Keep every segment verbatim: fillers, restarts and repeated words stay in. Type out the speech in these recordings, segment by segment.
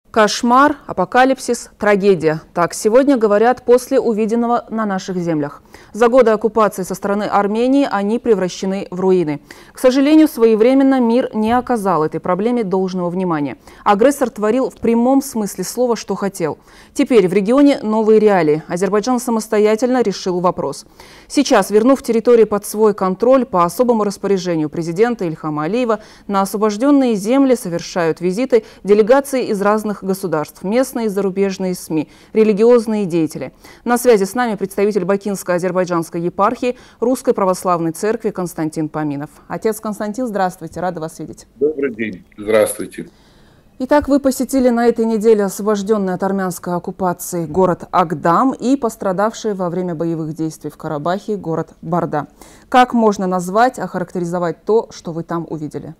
Кошмар, апокалипсис, трагедия. Так сегодня говорят после увиденного на наших землях. За годы оккупации со стороны Армении они превращены в руины. К сожалению, своевременно мир не оказал этой проблеме должного внимания. Агрессор творил в прямом смысле слова, что хотел. Теперь в регионе новые реалии. Азербайджан самостоятельно решил вопрос. Сейчас, вернув территории под свой контроль, по особому распоряжению президента Ильхама Алиева на освобожденные земли совершают визиты делегации из разных государств, местные и зарубежные СМИ, религиозные деятели. На связи с нами представитель Бакинской азербайджанской епархии Русской Православной Церкви Константин Поминов. Отец Константин, здравствуйте, рада вас видеть. Добрый день, здравствуйте. Итак, вы посетили на этой неделе освобожденный от армянской оккупации город Агдам и пострадавший во время боевых действий в Карабахе город Барда. Как можно назвать, охарактеризовать то, что вы там увидели?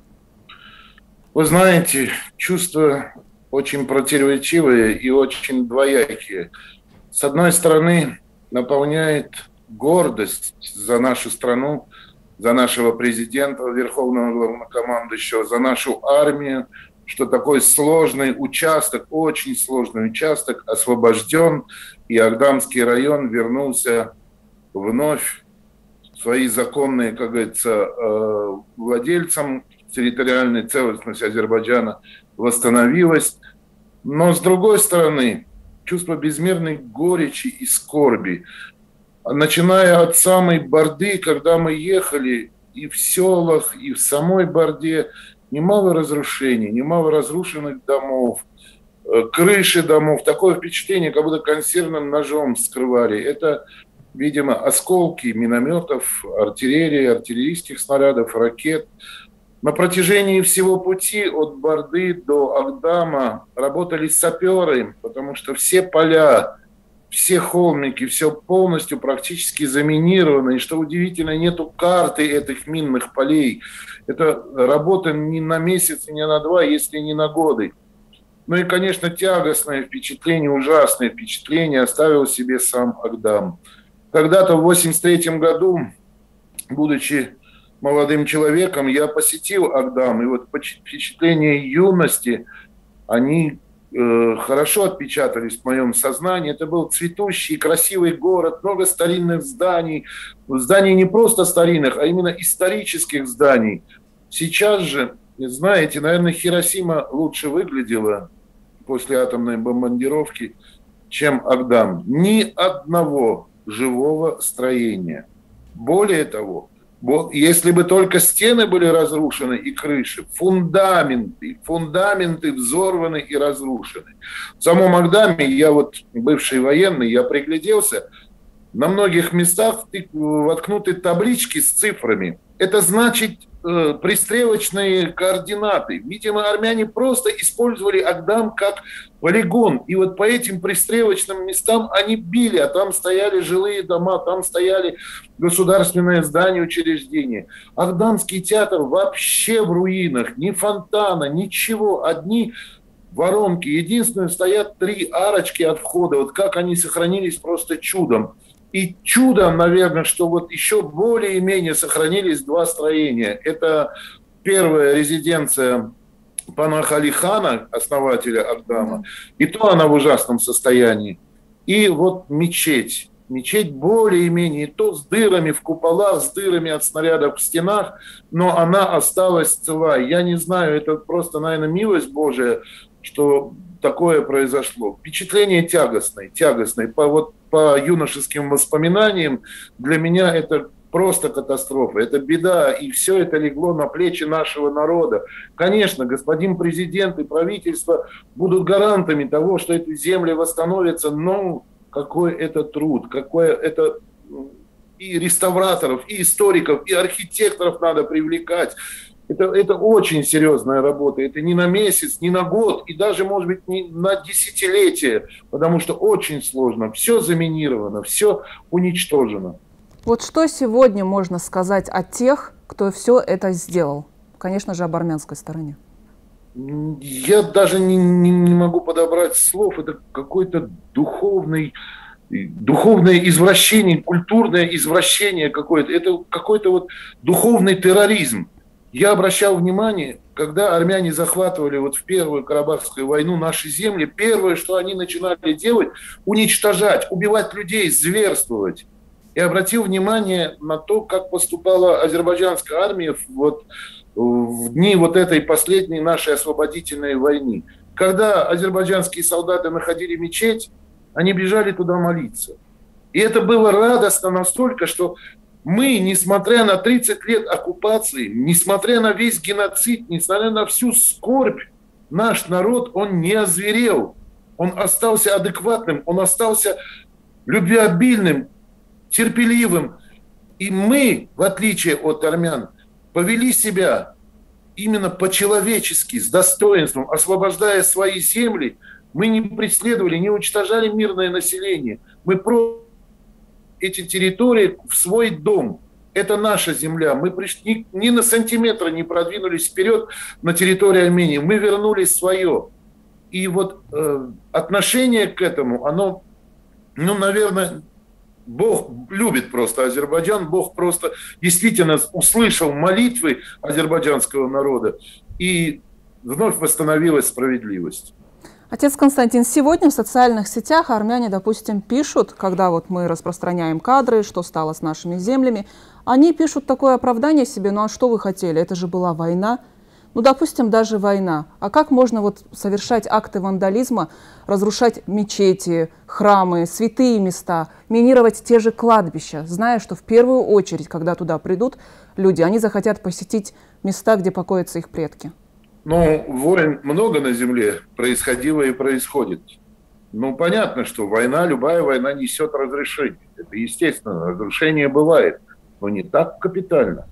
Вы знаете, чувства очень противоречивые и очень двоякие. С одной стороны, наполняет гордость за нашу страну, за нашего президента, верховного главнокомандующего, за нашу армию, что такой сложный участок, очень сложный участок освобожден, и Агдамский район вернулся вновь в свои законные, как говорится, владельцам. Территориальная целостность Азербайджана восстановилась. Но, с другой стороны, чувство безмерной горечи и скорби. Начиная от самой Барды, когда мы ехали и в селах, и в самой Барде, немало разрушений, немало разрушенных домов, крыши домов. Такое впечатление, как будто консервным ножом вскрывали. Это, видимо, осколки минометов, артиллерии, артиллерийских снарядов, ракет. На протяжении всего пути от Барды до Агдама работали саперы, потому что все поля, все холмики, все полностью практически заминировано. И что удивительно, нету карты этих минных полей. Это работа не на месяц, не на два, если не на годы. Ну и, конечно, тягостное впечатление, ужасное впечатление оставил себе сам Агдам. Когда-то в восемьдесят третьем году, будучи молодым человеком, я посетил Агдам, и вот впечатления юности, они э, хорошо отпечатались в моем сознании. Это был цветущий, красивый город, много старинных зданий, зданий не просто старинных, а именно исторических зданий. Сейчас же, знаете, наверное, Хиросима лучше выглядела после атомной бомбардировки, чем Агдам. Ни одного живого строения. Более того, если бы только стены были разрушены и крыши, фундаменты, фундаменты взорваны и разрушены. В самом Агдаме, я вот бывший военный, я пригляделся, на многих местах воткнуты таблички с цифрами. Это значит э, пристрелочные координаты. Видимо, армяне просто использовали Агдам как полигон. И вот по этим пристрелочным местам они били, а там стояли жилые дома, там стояли государственные здания, учреждения. Агдамский театр вообще в руинах, ни фонтана, ничего, одни воронки. Единственное, стоят три арочки от входа. Вот как они сохранились, просто чудом. И чудом, наверное, что вот еще более-менее сохранились два строения. Это первая резиденция панаха Али хана, основателя Агдама, и то она в ужасном состоянии. И вот мечеть. Мечеть более-менее, то с дырами в куполах, с дырами от снарядов в стенах, но она осталась цела. Я не знаю, это просто, наверное, милость Божия, что такое произошло. Впечатление тягостное, тягостное. По, вот, по юношеским воспоминаниям для меня это просто катастрофа, это беда, и все это легло на плечи нашего народа. Конечно, господин президент и правительство будут гарантами того, что эти земли восстановятся, но какой это труд, какое это и реставраторов, и историков, и архитекторов надо привлекать. Это, это очень серьезная работа. Это не на месяц, не на год, и даже, может быть, не на десятилетие, потому что очень сложно. Все заминировано, все уничтожено. Вот что сегодня можно сказать о тех, кто все это сделал? Конечно же, об армянской стороне. Я даже не, не, не могу подобрать слов. Это какой-то духовный, духовное извращение, культурное извращение какое-то. Это какой-то вот духовный терроризм. Я обращал внимание, когда армяне захватывали вот в Первую Карабахскую войну наши земли, первое, что они начинали делать, уничтожать, убивать людей, зверствовать. Я обратил внимание на то, как поступала азербайджанская армия вот, в дни вот этой последней нашей освободительной войны. Когда азербайджанские солдаты находили мечеть, они бежали туда молиться. И это было радостно настолько, что мы, несмотря на тридцать лет оккупации, несмотря на весь геноцид, несмотря на всю скорбь, наш народ, он не озверел. Он остался адекватным, он остался любвеобильным, терпеливым. И мы, в отличие от армян, повели себя именно по-человечески, с достоинством, освобождая свои земли. Мы не преследовали, не уничтожали мирное население. Мы просто эти территории в свой дом. Это наша земля. Мы пришли, ни на сантиметр не продвинулись вперед на территории Армении. Мы вернули свое. И вот э, отношение к этому, оно, ну, наверное, Бог любит просто Азербайджан. Бог просто действительно услышал молитвы азербайджанского народа, и вновь восстановилась справедливость. Отец Константин, сегодня в социальных сетях армяне, допустим, пишут, когда вот мы распространяем кадры, что стало с нашими землями, они пишут такое оправдание себе: ну а что вы хотели, это же была война. Ну, допустим, даже война. А как можно вот совершать акты вандализма, разрушать мечети, храмы, святые места, минировать те же кладбища, зная, что в первую очередь, когда туда придут люди, они захотят посетить места, где покоятся их предки? Ну, войн много на земле происходило и происходит. Ну, понятно, что война, любая война несет разрешение. Это естественно, разрушение бывает, но не так капитально.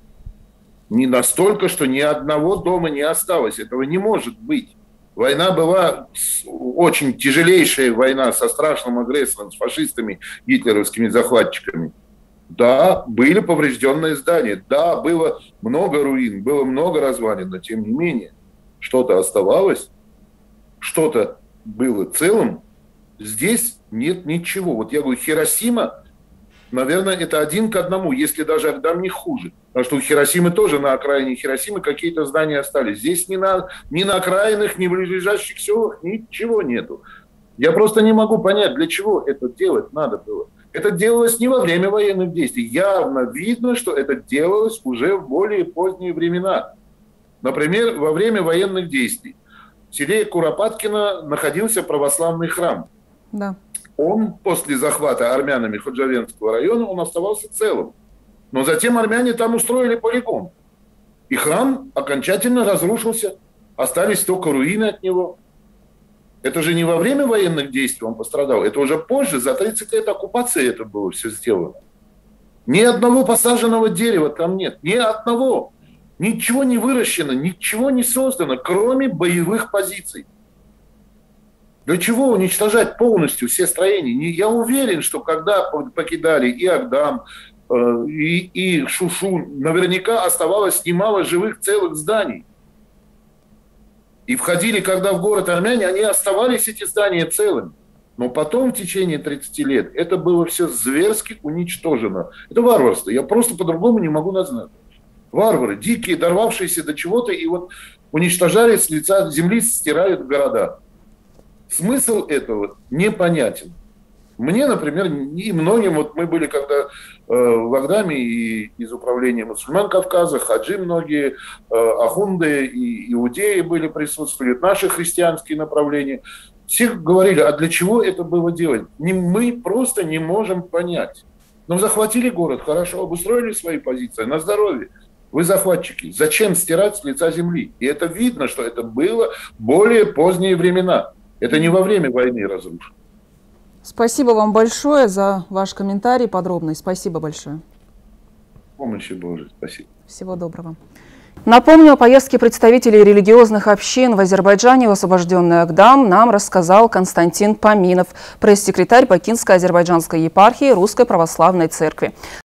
Не настолько, что ни одного дома не осталось. Этого не может быть. Война была очень тяжелейшая война со страшным агрессором, с фашистами, гитлеровскими захватчиками. Да, были поврежденные здания, да, было много руин, было много развалин, но тем не менее что-то оставалось, что-то было целым. Здесь нет ничего. Вот я говорю, Хиросима, наверное, это один к одному, если даже Агдам не хуже. Потому что у Хиросимы тоже на окраине Хиросимы какие-то здания остались. Здесь ни на, ни на окраинах, ни в ближайших селах ничего нету. Я просто не могу понять, для чего это делать надо было. Это делалось не во время военных действий. Явно видно, что это делалось уже в более поздние времена. Например, во время военных действий в селе Куропаткино находился православный храм. Да. Он после захвата армянами Ходжавенского района, он оставался целым. Но затем армяне там устроили полигон. И храм окончательно разрушился. Остались только руины от него. Это же не во время военных действий он пострадал. Это уже позже, за тридцать лет оккупации это было все сделано. Ни одного посаженного дерева там нет. Ни одного. Ничего не выращено, ничего не создано, кроме боевых позиций. Для чего уничтожать полностью все строения? Я уверен, что когда покидали и Агдам, и, и Шушу, наверняка оставалось немало живых целых зданий. И входили, когда в город армяне, они оставались, эти здания, целыми. Но потом, в течение тридцати лет, это было все зверски уничтожено. Это варварство. Я просто по-другому не могу назвать. Варвары, дикие, дорвавшиеся до чего-то, и вот уничтожали с лица земли, стирают города. Смысл этого непонятен. Мне, например, и многим, вот мы были когда э, в Агдаме и из управления мусульман Кавказа, хаджи многие, э, ахунды и иудеи были присутствовали, наши христианские направления. Все говорили, а для чего это было делать? Не, мы просто не можем понять. Но захватили город, хорошо, обустроили свои позиции, на здоровье. Вы захватчики. Зачем стирать с лица земли? И это видно, что это было более поздние времена. Это не во время войны разрушено. Спасибо вам большое за ваш комментарий подробный. Спасибо большое. Помощи Божией. Спасибо. Всего доброго. Напомню, о поездке представителей религиозных общин в Азербайджане в освобожденный Агдам нам рассказал Константин Поминов, пресс-секретарь Бакинской азербайджанской епархии Русской Православной Церкви.